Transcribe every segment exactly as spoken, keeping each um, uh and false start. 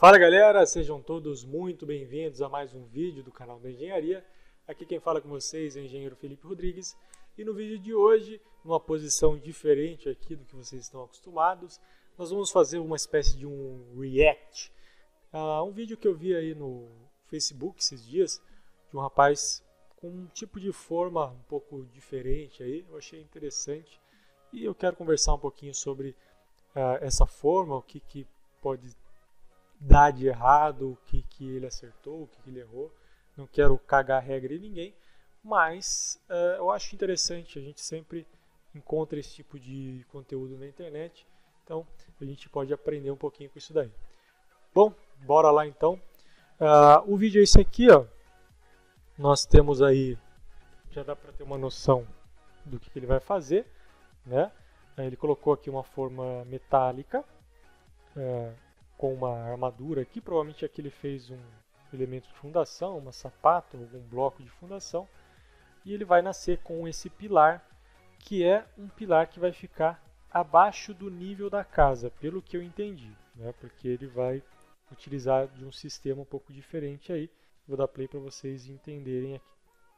Fala galera, sejam todos muito bem-vindos a mais um vídeo do canal da Engenharia. Aqui quem fala com vocês é o engenheiro Felipe Rodrigues e no vídeo de hoje, numa posição diferente aqui do que vocês estão acostumados, nós vamos fazer uma espécie de um react. Uh, um vídeo que eu vi aí no Facebook esses dias, de um rapaz com um tipo de forma um pouco diferente aí, eu achei interessante e eu quero conversar um pouquinho sobre uh, essa forma, o que, que pode dar de errado, o que, que ele acertou, o que, que ele errou. Não quero cagar a regra em ninguém, mas uh, eu acho interessante, a gente sempre encontra esse tipo de conteúdo na internet, então a gente pode aprender um pouquinho com isso daí. Bom, bora lá então. Uh, o vídeo é esse aqui, ó. Nós temos aí, já dá para ter uma noção do que, que ele vai fazer, né? Ele colocou aqui uma forma metálica, uh, com uma armadura aqui, provavelmente aqui ele fez um elemento de fundação, uma sapata, algum bloco de fundação, e ele vai nascer com esse pilar, que é um pilar que vai ficar abaixo do nível da casa, pelo que eu entendi, né? Porque ele vai utilizar de um sistema um pouco diferente aí. Vou dar play para vocês entenderem aqui.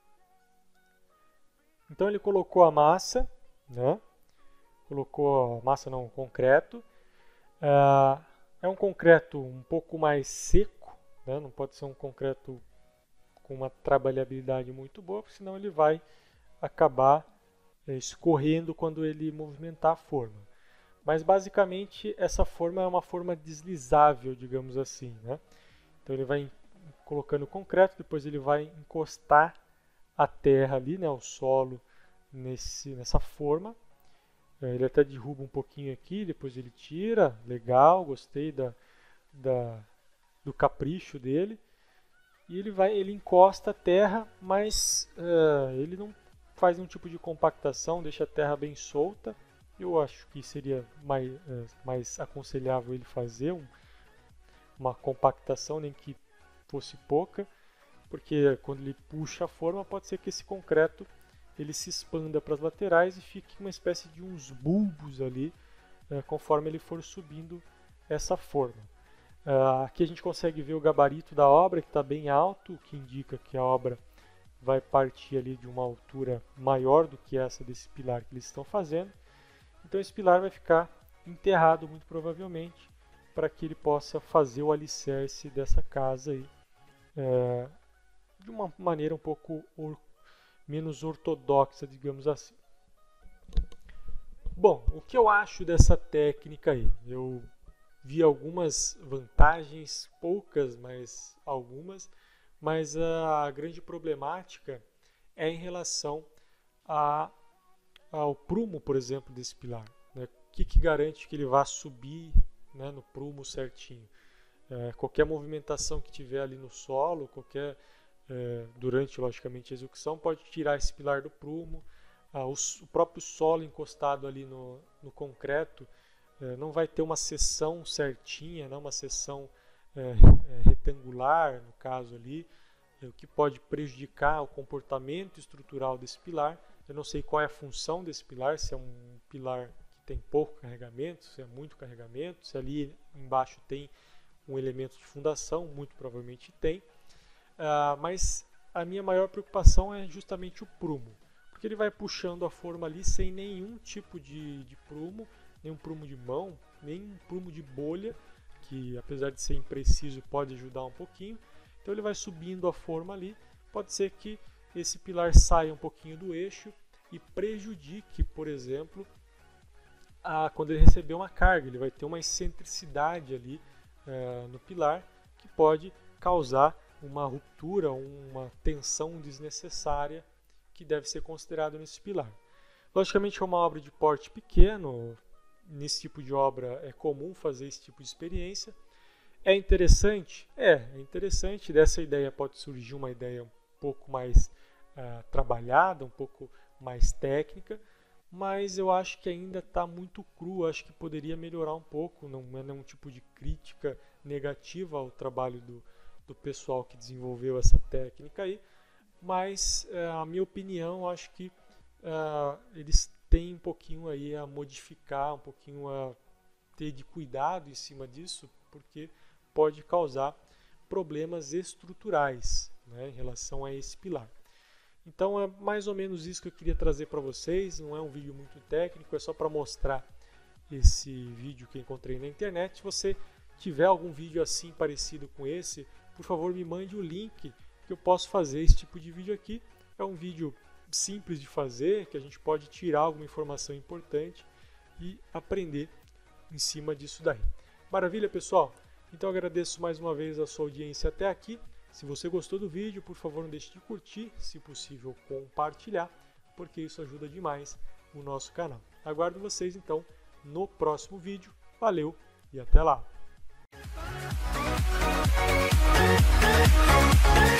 Então ele colocou a massa, né? Colocou a massa não, concreto. Uh, é um concreto um pouco mais seco, né? Não pode ser um concreto com uma trabalhabilidade muito boa, porque senão ele vai acabar é, escorrendo quando ele movimentar a forma. Mas basicamente essa forma é uma forma deslizável, digamos assim, né? Então ele vai colocando concreto, depois ele vai encostar a terra ali, né, o solo nesse, nessa forma. Ele até derruba um pouquinho aqui, depois ele tira, legal, gostei da, da, do capricho dele. E ele vai, ele encosta a terra, mas uh, ele não faz nenhum tipo de compactação, deixa a terra bem solta. Eu acho que seria mais, uh, mais aconselhável ele fazer um, uma compactação, nem que fosse pouca, porque quando ele puxa a forma, pode ser que esse concreto ele se expanda para as laterais e fique uma espécie de uns bulbos ali, uh, conforme ele for subindo essa forma. Uh, aqui a gente consegue ver o gabarito da obra, que está bem alto, o que indica que a obra vai partir ali de uma altura maior do que essa desse pilar que eles estão fazendo. Então esse pilar vai ficar enterrado muito provavelmente, para que ele possa fazer o alicerce dessa casa aí, uh, de uma maneira um pouco or menos ortodoxa, digamos assim. Bom, o que eu acho dessa técnica aí? Eu vi algumas vantagens, poucas, mas algumas, mas a grande problemática é em relação a, ao prumo, por exemplo, desse pilar, né? O que, que garante que ele vá subir, né, no prumo certinho? É, qualquer movimentação que tiver ali no solo, qualquer É, durante, logicamente, a execução, pode tirar esse pilar do prumo. Ah, o, o próprio solo encostado ali no, no concreto é, não vai ter uma seção certinha, não, uma seção é, é, retangular, no caso ali, é, o que pode prejudicar o comportamento estrutural desse pilar. Eu não sei qual é a função desse pilar, se é um pilar que tem pouco carregamento, se é muito carregamento, se ali embaixo tem um elemento de fundação, muito provavelmente tem. Uh, mas a minha maior preocupação é justamente o prumo, porque ele vai puxando a forma ali sem nenhum tipo de, de prumo, nenhum prumo de mão, nem um prumo de bolha, que apesar de ser impreciso pode ajudar um pouquinho. Então ele vai subindo a forma ali, pode ser que esse pilar saia um pouquinho do eixo e prejudique, por exemplo, a, quando ele receber uma carga, ele vai ter uma excentricidade ali uh, no pilar que pode causar uma ruptura, uma tensão desnecessária que deve ser considerado nesse pilar. Logicamente é uma obra de porte pequeno, nesse tipo de obra é comum fazer esse tipo de experiência. É interessante? É, é interessante, dessa ideia pode surgir uma ideia um pouco mais uh, trabalhada, um pouco mais técnica, mas eu acho que ainda está muito cru, acho que poderia melhorar um pouco, não é nenhum tipo de crítica negativa ao trabalho do do pessoal que desenvolveu essa técnica aí, mas a minha opinião, acho que uh, eles têm um pouquinho aí a modificar, um pouquinho a ter de cuidado em cima disso, porque pode causar problemas estruturais, né, em relação a esse pilar. Então é mais ou menos isso que eu queria trazer para vocês. Não é um vídeo muito técnico, é só para mostrar esse vídeo que encontrei na internet. Se você tiver algum vídeo assim parecido com esse, por favor me mande o link que eu posso fazer esse tipo de vídeo aqui. É um vídeo simples de fazer, que a gente pode tirar alguma informação importante e aprender em cima disso daí. Maravilha, pessoal? Então agradeço mais uma vez a sua audiência até aqui. Se você gostou do vídeo, por favor não deixe de curtir, se possível compartilhar, porque isso ajuda demais o nosso canal. Aguardo vocês então no próximo vídeo. Valeu e até lá!